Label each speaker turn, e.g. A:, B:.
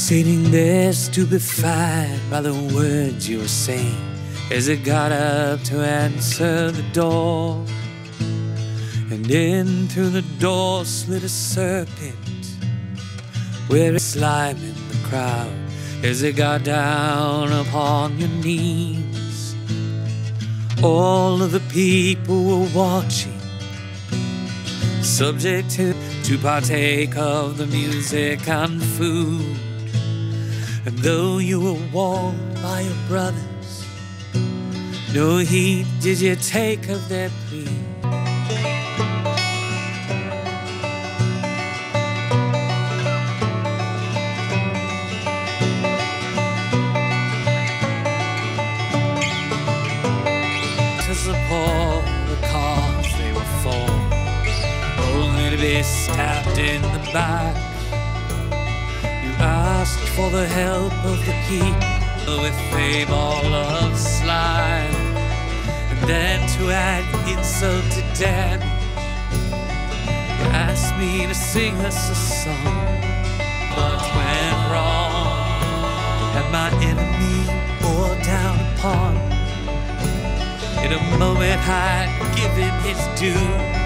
A: Sitting there stupefied by the words you were saying as I got up to answer the door. And in through the door slid a serpent, where it's slime in the crowd as it got down upon your knees. All of the people were watching, subject to partake of the music and food. And though you were warned by your brothers, no heed did you take of their plea. To support the cause they were for, only to be stabbed in the back. You asked for the help of the people with a ball of slime, and then to add insult to damage, you asked me to sing us a song. What went wrong? Had my enemy bore down upon. In a moment I'd give him his due.